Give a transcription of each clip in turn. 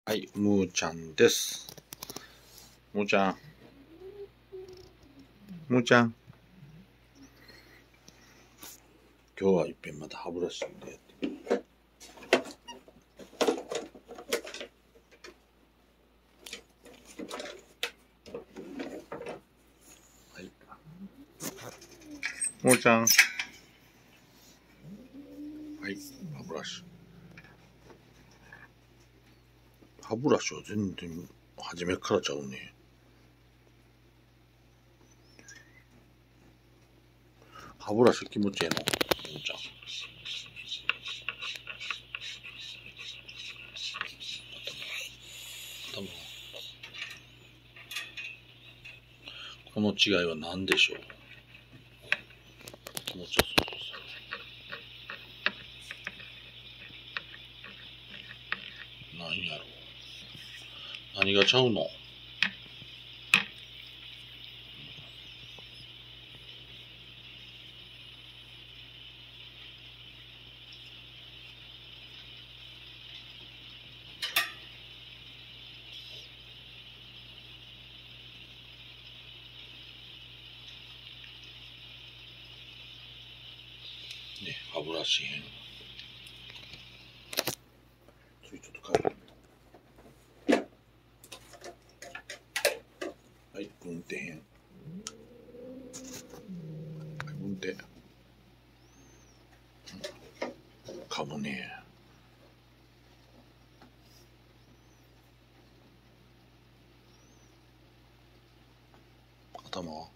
はい、むーちゃんです。むーちゃん。むーちゃん。今日はいっぺんまた歯ブラシでやってみる。はい。むーちゃん。はい、歯ブラシ。歯ブラシは全然初めからちゃうね。歯ブラシ気持ちいいの。むーちゃん。頭。この違いは何でしょう。気持ちよさそう。何やろう。何がちゃうの。ね、歯ブラシ編。ちょっと変える。はい、運転編。はい、運転。かもね。頭は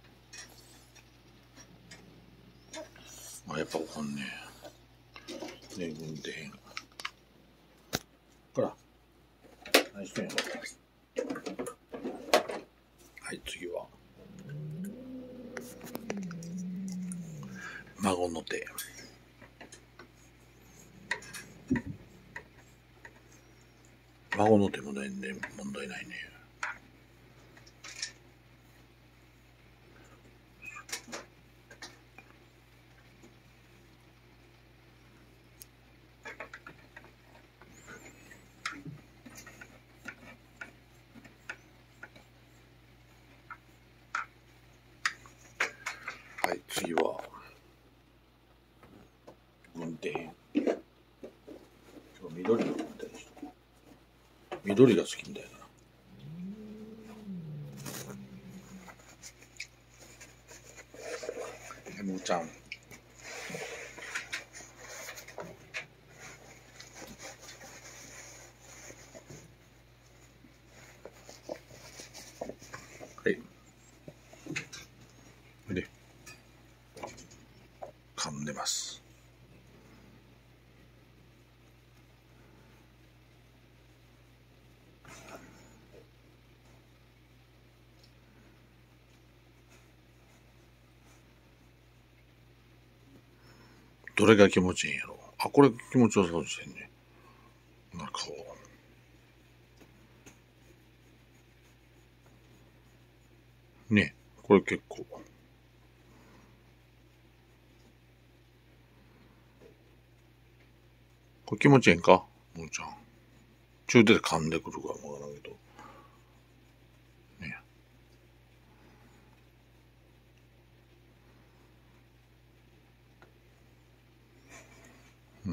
やっぱ怒んねえ。ね、運転編。ほら。何してんの。はい、次は。孫の手。孫の手も全然問題ないね。はい、次は。運転。今日緑の運転でした。緑が好きんだよな。むーちゃん。はい。で、噛んでます。どれが気持ちいいんやろ。あ、これ気持ちよさそうですね。なんかこう。ね、これ結構。これ気持ちいいんかむーちゃん。中手で噛んでくるからわからんけど。ね。うん。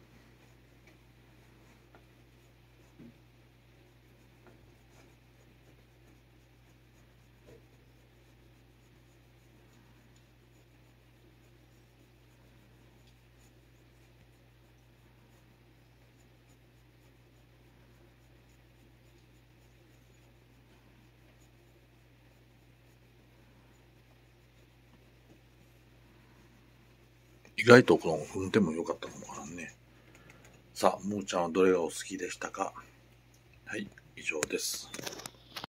意外とこの運転も良かったかもわからんね。さあ、むーちゃんはどれがお好きでしたか。はい、以上です。